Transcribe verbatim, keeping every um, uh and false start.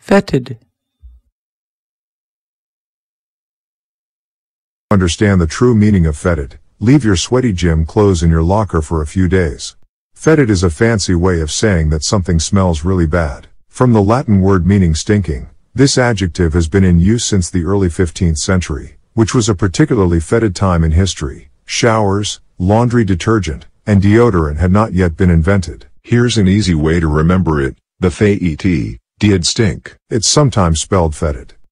Fetid. Understand the true meaning of fetid. Leave your sweaty gym clothes in your locker for a few days. Fetid is a fancy way of saying that something smells really bad. From the Latin word meaning stinking, this adjective has been in use since the early fifteenth century, which was a particularly fetid time in history. Showers, laundry detergent, and deodorant had not yet been invented. Here's an easy way to remember it. The fet did stink. It's sometimes spelled fetid.